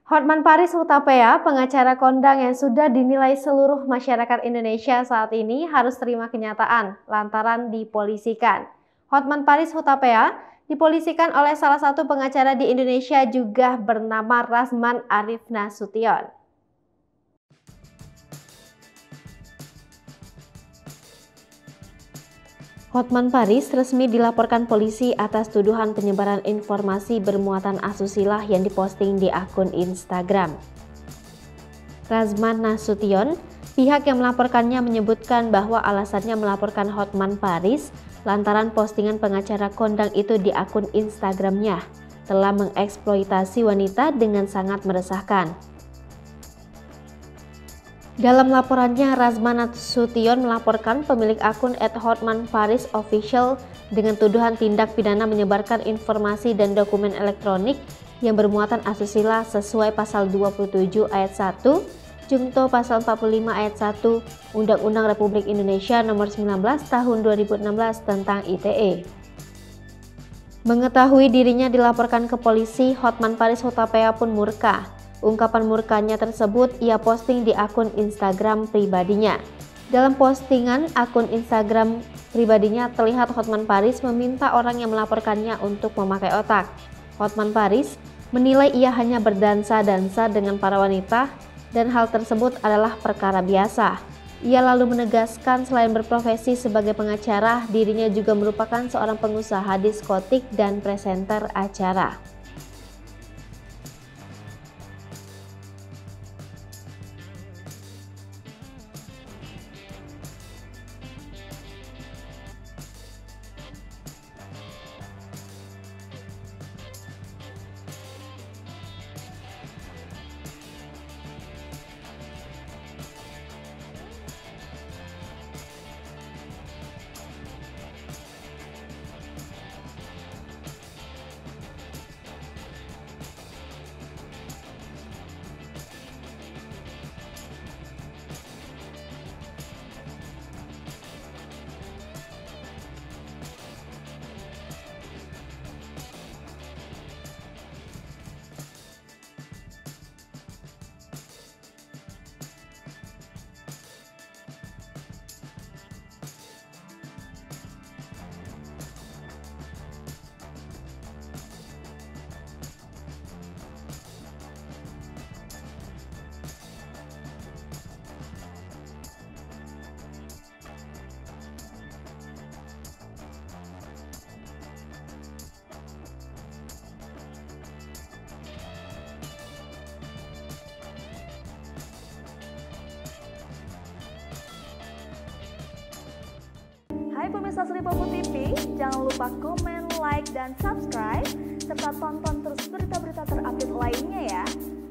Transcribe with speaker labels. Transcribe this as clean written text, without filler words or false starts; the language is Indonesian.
Speaker 1: Hotman Paris Hutapea, pengacara kondang yang sudah dinilai seluruh masyarakat Indonesia saat ini harus terima kenyataan lantaran dipolisikan. Hotman Paris Hutapea dipolisikan oleh salah satu pengacara di Indonesia juga bernama Razman Arif Nasution. Hotman Paris resmi dilaporkan polisi atas tuduhan penyebaran informasi bermuatan asusila yang diposting di akun Instagram. Razman Nasution, pihak yang melaporkannya menyebutkan bahwa alasannya melaporkan Hotman Paris lantaran postingan pengacara kondang itu di akun Instagramnya telah mengeksploitasi wanita dengan sangat meresahkan. Dalam laporannya, Razman Nasution melaporkan pemilik akun @hotmanparisofficial dengan tuduhan tindak pidana menyebarkan informasi dan dokumen elektronik yang bermuatan asusila sesuai pasal 27 ayat 1, Junto pasal 45 ayat 1 Undang-Undang Republik Indonesia Nomor 19 Tahun 2016 tentang ITE. Mengetahui dirinya dilaporkan ke polisi, Hotman Paris Hutapea pun murka. Ungkapan murkanya tersebut ia posting di akun Instagram pribadinya. Dalam postingan akun Instagram pribadinya terlihat Hotman Paris meminta orang yang melaporkannya untuk memakai otak. Hotman Paris menilai ia hanya berdansa-dansa dengan para wanita dan hal tersebut adalah perkara biasa. Ia lalu menegaskan selain berprofesi sebagai pengacara, dirinya juga merupakan seorang pengusaha diskotik dan presenter acara.
Speaker 2: Hai pemirsa Sri Popo TV, jangan lupa komen, like, dan subscribe, serta tonton terus berita-berita terupdate lainnya ya.